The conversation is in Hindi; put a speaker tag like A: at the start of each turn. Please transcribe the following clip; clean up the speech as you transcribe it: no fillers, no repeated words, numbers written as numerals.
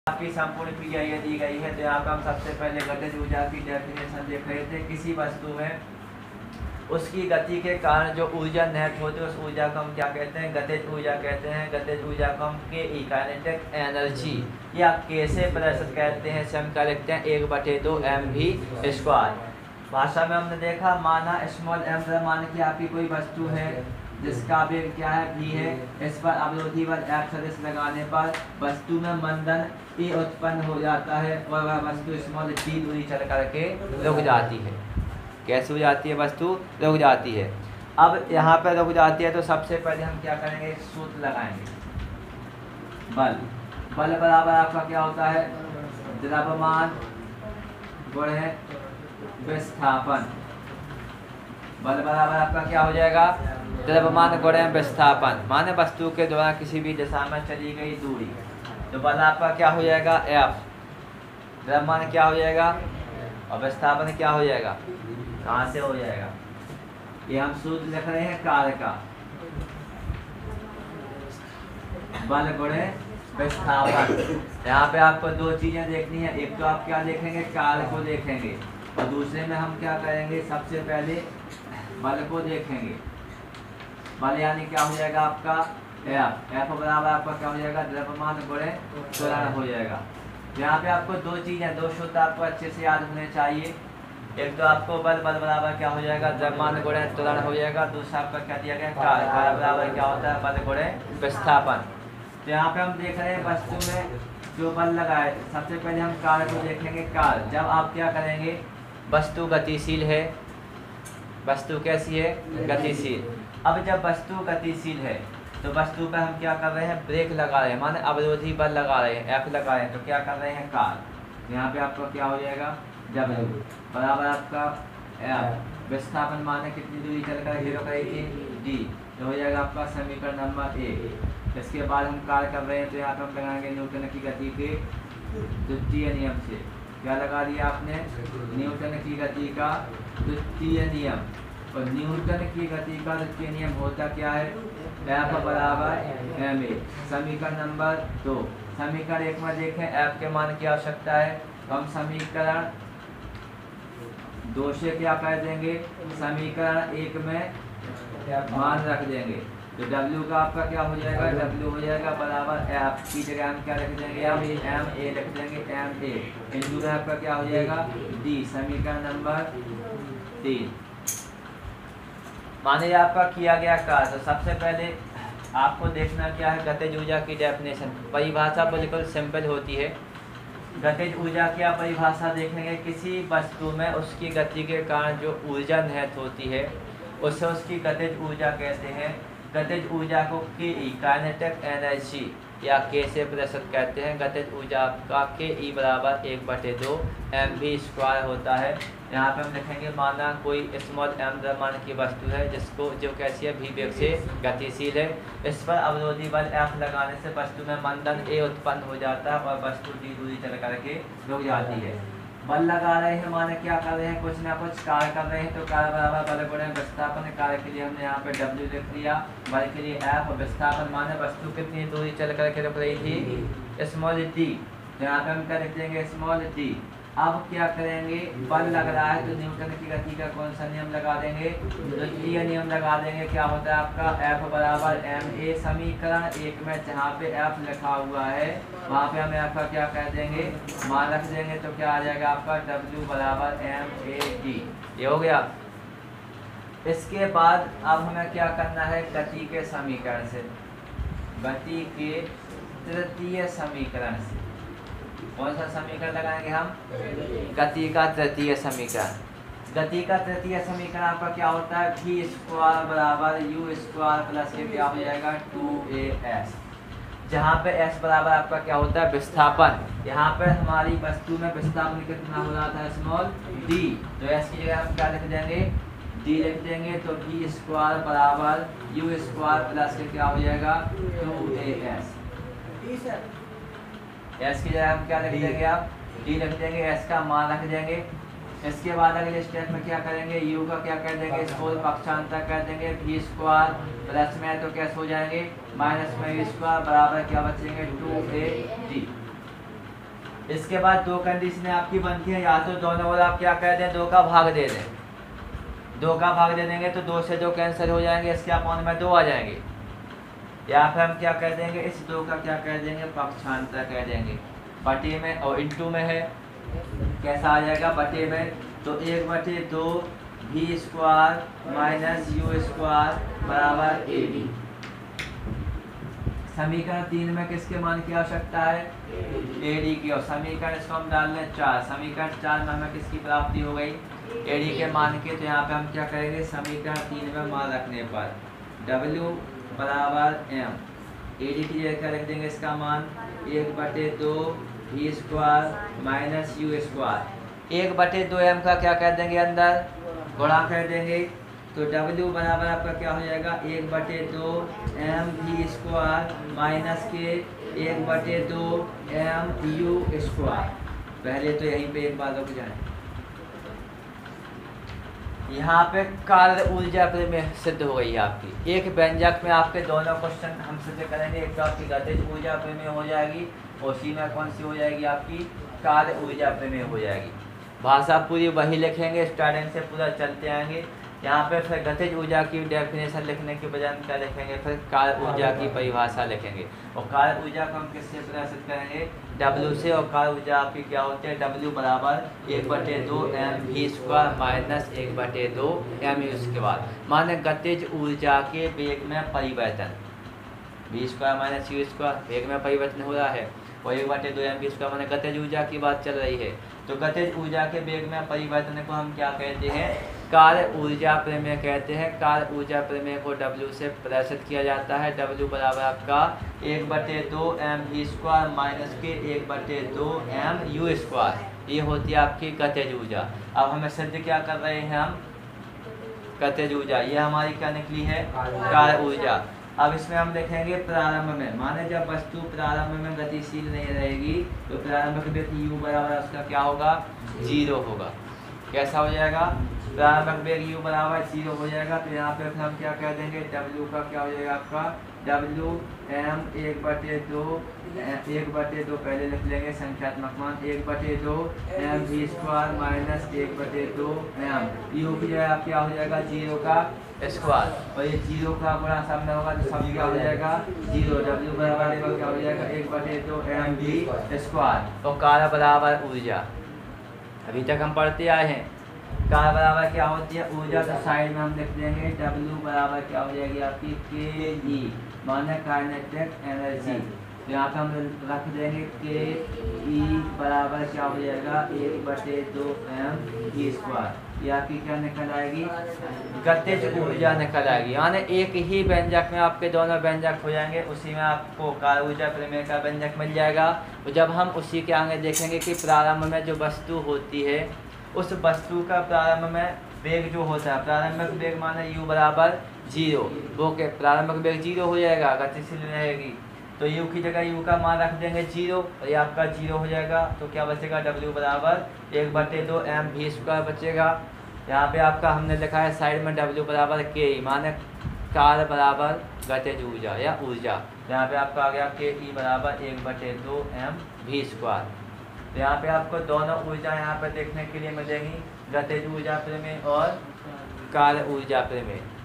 A: आपकी संपूर्ण क्रिया ये दी गई है। तो यहाँ पर हम सबसे पहले गतिज ऊर्जा की डेफिनेशन देख रहे थे। किसी वस्तु में उसकी गति के कारण जो ऊर्जा नष्ट होती है उस ऊर्जा को हम क्या कहते हैं? गतिज ऊर्जा कहते हैं। गतिज ऊर्जा को हम के काइनेटिक एनर्जी या के से प्रदर्शित कहते हैं। से हम क्या लिखते हैं? 1/2 mv²। भाषा में हमने देखा, माना स्मॉल एम मान की आपकी कोई वस्तु है जिसका वेग क्या है? v है। इस पर अवरोधी बल F सदिश लगाने पर वस्तु में मंदन E उत्पन्न हो जाता है और वह वस्तु स्मॉल t दूरी चल करके रुक जाती है। कैसे हो जाती है? वस्तु रुक जाती है। अब यहाँ पर रुक जाती है तो सबसे पहले हम क्या करेंगे? एक सूत्र लगाएंगे। बल बराबर आपका क्या होता है? द्रव्यमान गुणे विस्थापन। बल बराबर आपका क्या हो जाएगा? द्रव्यमान गुणे विस्थापन। माने वस्तु के द्वारा किसी भी दिशा में चली गई दूरी, तो बल आपका क्या हो जाएगा? F। द्रव्यमान क्या हो जाएगा और विस्थापन क्या हो जाएगा? कहाँ से हो जाएगा? ये हम सूत्र लिख रहे हैं कार्य का। बल गुणे विस्थापन। यहाँ पे आपको दो चीजें देखनी है। एक तो आप क्या देखेंगे? कार्य को देखेंगे, और दूसरे में हम क्या करेंगे? सबसे पहले बल को देखेंगे। बल यानी क्या हो जाएगा आपका? F बराबर आपका क्या हो जाएगा? द्रव्यमान गुणे त्वरण हो जाएगा। यहाँ पे आपको दो चीजें, दो सूत्र आपको अच्छे से याद होने चाहिए। एक तो आपको बल बराबर क्या हो जाएगा? द्रव्यमान गुणे त्वरण हो जाएगा। दूसरा आपका क्या दिया गया? कार्य बराबर क्या होता है? बल गुणे विस्थापन। तो यहाँ पे हम देख रहे हैं वस्तु में जो बल लगाए, सबसे पहले हम कार्य को देखेंगे। कार्य जब आप क्या करेंगे? वस्तु गतिशील है। वस्तु कैसी है? गतिशील। अब जब वस्तु गतिशील है तो वस्तु पर हम क्या कर रहे हैं? ब्रेक लगा रहे हैं, माने अवरोधी बल लगा रहे हैं, F लगा रहे हैं। तो क्या कर रहे हैं? कार्य। यहाँ पे आपका क्या हो जाएगा? W बराबर आपका F। विस्थापन माने कितनी दूरी चलकर जीरो करेगी? D। तो हो जाएगा आपका समीकरण नंबर 1। इसके बाद हम कार्य कर रहे हैं तो यहाँ पे हम लगाएंगे न्यूटन की गति के द्वितीय नियम से। क्या लगा दिया आपने? न्यूटन की गति का द्वितीय नियम। और न्यूटन की गति का द्वितीय नियम होता क्या है? F बराबर ma। समीकरण नंबर 2। समीकरण 1 में देखें F के मान की आवश्यकता है, तो हम समीकरण 2 से क्या कर देंगे? समीकरण 1 में मान रख देंगे। तो W का आपका क्या हो जाएगा? W हो जाएगा बराबर F की जगह हम क्या लिख देंगे? ma लिख देंगे। ma इंटू आपका क्या हो जाएगा? D। समीकरण नंबर 3। माने आपका किया गया कार्य। तो सबसे पहले आपको देखना क्या है? गतिज ऊर्जा की डेफिनेशन। परिभाषा बिल्कुल सिंपल होती है। गतिज ऊर्जा की आप परिभाषा देखेंगे, किसी वस्तु में उसकी गति के कारण जो ऊर्जा निहित होती है उसे उसकी गतिज ऊर्जा कहते हैं। गतिज ऊर्जा को के काइनेटिक एनर्जी या के से प्रदर्शित कहते हैं। गतिज ऊर्जा का के बराबर 1/2 mv² होता है। यहाँ पे हम लिखेंगे, माना कोई स्मॉल m द्रव्यमान की वस्तु है जिसको जो कैसी है? v वेग से गतिशील है। इस पर अवरोधी बल F लगाने से वस्तु में मंदन A उत्पन्न हो जाता है और वस्तु d दूरी चल करके रुक जाती है। बल लगा रहे हैं माने क्या कर रहे हैं? कुछ ना कुछ कार्य कर रहे हैं। तो कार्य बराबर बल गुणे विस्थापन। कार्य के लिए हमने यहाँ पे W लिख लिया, बल के लिए F। विस्थापन माने वस्तु कितनी दूरी चल करके रुक रही थी? Small t। तो यहाँ पे हम क्या लिख देंगे? Small t। अब क्या करेंगे? बल लग रहा है तो न्यूटन की गति का कौन सा नियम लगा देंगे? द्वितीय नियम लगा देंगे। क्या होता है आपका? F बराबर ma। समीकरण 1 में जहाँ पे F लिखा हुआ है वहाँ पे हम F का क्या कह देंगे? मान रख देंगे। तो क्या आ जाएगा आपका? W बराबर ma। ये हो गया। इसके बाद अब हमें क्या करना है? गति के समीकरण से, गति के तृतीय समीकरण से। कौन सा समीकरण लगाएंगे हम? गति का तृतीय समीकरण। गति का तृतीय समीकरण आपका क्या होता है? v² बराबर u² प्लस ये क्या हो जाएगा? 2as। जहाँ पे s बराबर आपका क्या होता है? विस्थापन। यहाँ पे हमारी वस्तु में विस्थापन कितना हो रहा था? Small d। तो s की जगह हम क्या लिख देंगे? d लिख देंगे। तो v² बराबर u² प्लस ये क्या हो जाएगा? 2as। S की जगह हम क्या लिख देंगे? आप D लिख देंगे, S का मान रख देंगे। इसके बाद अगले स्टेप में क्या करेंगे? U का क्या कर देंगे? स्थूल पक्षांतर कर देंगे। v² प्लस में तो कैसे हो जाएंगे? माइनस में v² बराबर क्या बचेंगे? 2ad। इसके बाद दो कंडीशन आपकी बनती है, या तो दोनों ओर आप क्या कर दें, 2 का भाग दे दें, 2 का भाग दे देंगे तो 2 से 2 कैंसिल हो जाएंगे, इसके अपॉन में 2 आ जाएंगे, या फिर हम क्या कर देंगे, इस 2 का क्या कर देंगे, पक्षांतर कर देंगे, बटे में और इंटू में है, कैसा आ जाएगा बटे में, तो 1/2 v square minus u square बराबर ए डी। समीकरण 3 में किसके मान की आवश्यकता है, ए डी की, और समीकरण इसको हम डाल लें 4, समीकरण 4 में हमें किसकी प्राप्ति हो गई, ए डी के मान के, तो यहाँ पे हम क्या करेंगे, समीकरण 3 में मान रखने पर w बराबर m, ए डी की जगह रख देंगे इसका मान 1/2 v square minus u square, 1/2 m का क्या कर देंगे, अंदर गुणा कर देंगे, तो w बराबर आपका क्या हो जाएगा, 1/2 m v स्क्वायर माइनस के 1/2 m u स्क्वायर। पहले तो यहीं पे एक बात रुक जाए, यहाँ पे कार्य ऊर्जा में सिद्ध हो गई है आपकी, एक व्यंजक में आपके दोनों क्वेश्चन हम सिद्ध करेंगे, एक तो आपकी गतिज ऊर्जा में हो जाएगी, और उसी में कौन सी हो जाएगी, आपकी कार्य ऊर्जा में हो जाएगी। भाषा पूरी वही लिखेंगे, स्टार्टिंग से पूरा चलते आएंगे। यहाँ पे फिर गतिज ऊर्जा की डेफिनेशन लिखने के बजाय क्या लिखेंगे, फिर कार्य ऊर्जा की परिभाषा लिखेंगे, और कार्य ऊर्जा को हम किससे प्रदर्शित करेंगे, W से, और कार्य ऊर्जा आपकी क्या होती है, W बराबर 1/2 m v square minus 1/2 m u उसके बाद माने गतिज ऊर्जा के वेग में परिवर्तन, v square minus u square वेग में परिवर्तन हो रहा है, और 1/2 m v स्क्वायर माने गतिज ऊर्जा की बात चल रही है, तो गतिज ऊर्जा के वेग में परिवर्तन को हम क्या कहते हैं, कार्य ऊर्जा प्रमेय कहते हैं। कार्य ऊर्जा प्रमेय को W से प्रदर्शित किया जाता है, W बराबर आपका 1/2 m v स्क्वायर माइनस के 1/2 m u स्क्वायर, ये होती है आपकी गतिज ऊर्जा। अब हमें सिद्ध क्या कर रहे हैं हम, गतिज ऊर्जा, ये हमारी क्या निकली है, कार्य ऊर्जा। अब इसमें हम देखेंगे प्रारंभ में, माने जब वस्तु प्रारंभ में गतिशील नहीं रहेगी तो प्रारंभ के वेग u बराबर उसका क्या होगा, 0 होगा। कैसा हो जाएगा, प्रारंभिक वेग u बराबर 0 हो जाएगा, तो यहाँ पे हम क्या कह देंगे, w का क्या हो जाएगा आपका, w m 1/2 पहले लिख लेंगे संख्यात्मक मान, 1/2 m v square minus 1/2 m, u की जगह क्या हो जाएगा, 0 का स्क्वायर, और ये 0 का गुणा सब में होगा तो सब क्या हो जाएगा 0, w बराबर क्या हो जाएगा 1/2 m v स्क्वायर, और कार्य बराबर ऊर्जा। अभी तक हम पढ़ते आए हैं, कार्य बराबर क्या होती है, ऊर्जा, तो साइड में हम लिख देंगे W बराबर क्या हो जाएगी आपकी KE, माने काइनेटिक एनर्जी, तो यहाँ पे हम रख देंगे KE बराबर क्या हो जाएगा 1/2 m v स्क्वायर, ये आपकी क्या निकल आएगी, गतिज ऊर्जा निकल आएगी। यानी एक ही व्यंजक में आपके दोनों व्यंजक हो जाएंगे, उसी में आपको कार्य ऊर्जा प्रमेय का व्यंजक मिल जाएगा। तो जब हम उसी के आगे देखेंगे कि प्रारंभ में जो वस्तु होती है, उस वस्तु का प्रारंभ में वेग जो होता है, प्रारंभिक वेग माने u बराबर 0, वो के प्रारंभिक वेग 0 हो जाएगा, गतिशील रहेगी, तो u की जगह u का मान रख देंगे 0, और ये आपका 0 हो जाएगा, तो क्या बचेगा, w बराबर 1/2 m v स्क्वायर बचेगा। यहाँ पे आपका हमने लिखा है साइड में w बराबर k, माने कार्य बराबर गतिज ऊर्जा या ऊर्जा, यहाँ पे आपका आ गया KE बराबर 1/2 m v स्क्वायर। तो यहाँ पे आपको दोनों ऊर्जा यहाँ पे देखने के लिए मिलेंगी, गतिज ऊर्जा प्रमेय और कार्य ऊर्जा प्रमेय।